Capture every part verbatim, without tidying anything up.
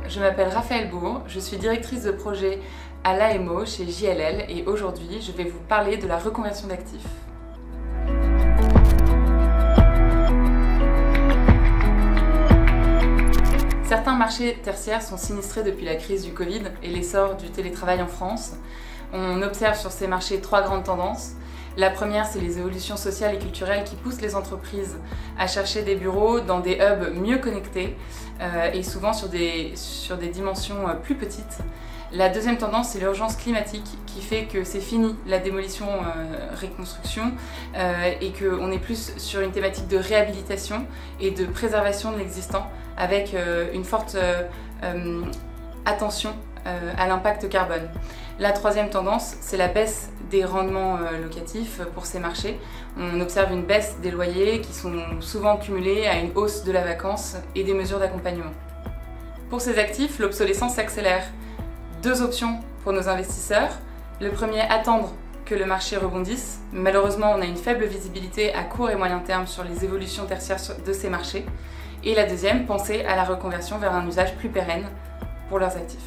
je m'appelle Raphaël Bourg, je suis directrice de projet à l'A M O chez J L L et aujourd'hui je vais vous parler de la reconversion d'actifs. Certains marchés tertiaires sont sinistrés depuis la crise du Covid et l'essor du télétravail en France. On observe sur ces marchés trois grandes tendances. La première, c'est les évolutions sociales et culturelles qui poussent les entreprises à chercher des bureaux dans des hubs mieux connectés euh, et souvent sur des, sur des dimensions plus petites. La deuxième tendance, c'est l'urgence climatique qui fait que c'est fini la démolition-reconstruction euh, euh, et qu'on est plus sur une thématique de réhabilitation et de préservation de l'existant avec euh, une forte euh, euh, attention euh, à l'impact carbone. La troisième tendance, c'est la baisse des rendements euh, locatifs pour ces marchés. On observe une baisse des loyers qui sont souvent cumulés à une hausse de la vacance et des mesures d'accompagnement. Pour ces actifs, l'obsolescence s'accélère. Deux options pour nos investisseurs. Le premier, attendre que le marché rebondisse. Malheureusement, on a une faible visibilité à court et moyen terme sur les évolutions tertiaires de ces marchés. Et la deuxième, penser à la reconversion vers un usage plus pérenne pour leurs actifs.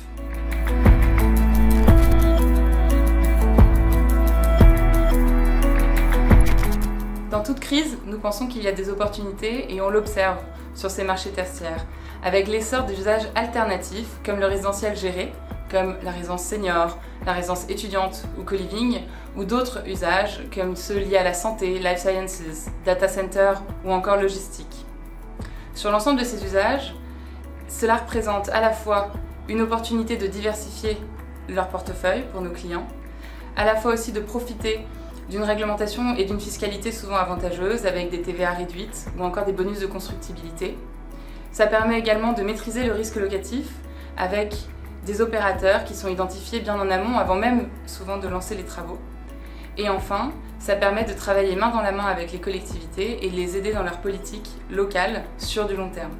Dans toute crise, nous pensons qu'il y a des opportunités et on l'observe sur ces marchés tertiaires, avec l'essor des usages alternatifs comme le résidentiel géré, comme la résidence senior, la résidence étudiante ou co-living, ou d'autres usages comme ceux liés à la santé, life sciences, data center ou encore logistique. Sur l'ensemble de ces usages, cela représente à la fois une opportunité de diversifier leur portefeuille pour nos clients, à la fois aussi de profiter d'une réglementation et d'une fiscalité souvent avantageuse avec des T V A réduites ou encore des bonus de constructibilité. Ça permet également de maîtriser le risque locatif avec des opérateurs qui sont identifiés bien en amont avant même souvent de lancer les travaux. Et enfin, ça permet de travailler main dans la main avec les collectivités et de les aider dans leur politique locale sur du long terme.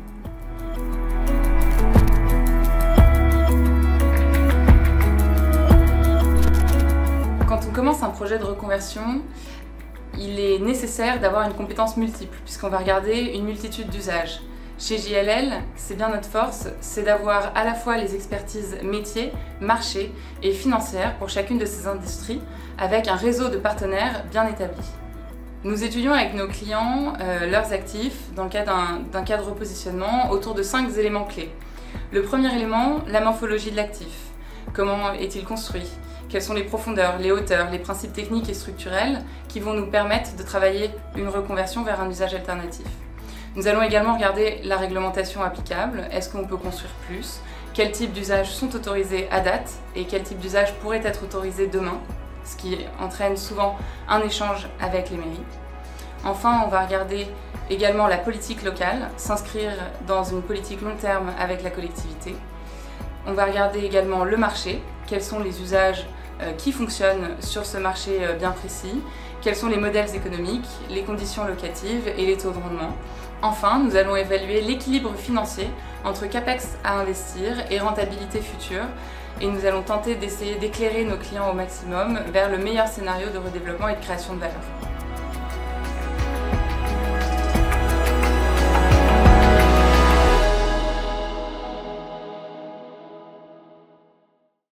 Quand on commence un projet de reconversion, il est nécessaire d'avoir une compétence multiple puisqu'on va regarder une multitude d'usages. Chez J L L, c'est bien notre force, c'est d'avoir à la fois les expertises métiers, marchés et financières pour chacune de ces industries, avec un réseau de partenaires bien établi. Nous étudions avec nos clients euh, leurs actifs dans le cadre d'un cadre de repositionnement autour de cinq éléments clés. Le premier élément, la morphologie de l'actif. Comment est-il construit? Quelles sont les profondeurs, les hauteurs, les principes techniques et structurels qui vont nous permettre de travailler une reconversion vers un usage alternatif. Nous allons également regarder la réglementation applicable. Est-ce qu'on peut construire plus? Quels types d'usages sont autorisés à date et quels types d'usages pourraient être autorisés demain, ce qui entraîne souvent un échange avec les mairies. Enfin, on va regarder également la politique locale, s'inscrire dans une politique long terme avec la collectivité. On va regarder également le marché, quels sont les usages qui fonctionnent sur ce marché bien précis, quels sont les modèles économiques, les conditions locatives et les taux de rendement. Enfin, nous allons évaluer l'équilibre financier entre capex à investir et rentabilité future et nous allons tenter d'essayer d'éclairer nos clients au maximum vers le meilleur scénario de redéveloppement et de création de valeur.